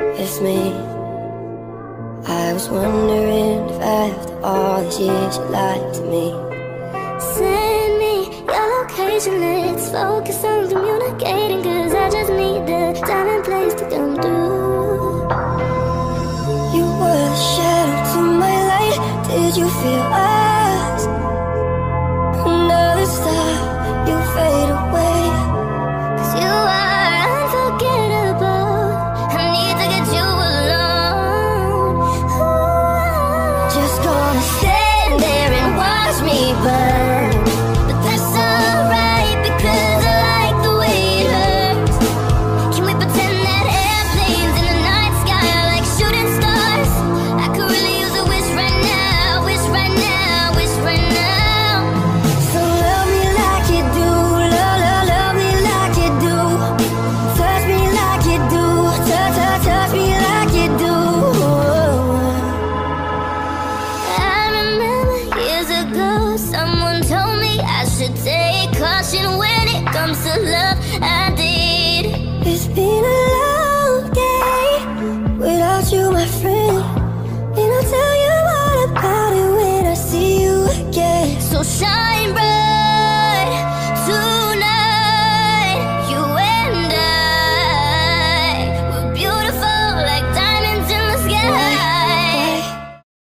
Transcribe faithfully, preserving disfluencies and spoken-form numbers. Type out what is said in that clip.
it's me. I was wondering if after all these years you lied to me. Send me your location, let's focus on communicating, cause I just need the time and place to come through. You were the shadow to my light, did you feel us? Another star, you fade away, cause you are unforgettable. I need to get you alone. Ooh. Just gonna stand there and watch me burn, but that's alright because I like the way it hurts. Can we pretend that airplanes in the night sky are like shooting stars? I could really use a wish right now, wish right now, wish right now. so love me like you do, love, love, love me like you do, touch me like you do, touch, touch, touch me like you do. I remember years ago someone told me I should take caution when it comes to love. I did. It's been a long day without you, my friend, and I'll tell you all about it when I see you again. So shine bright.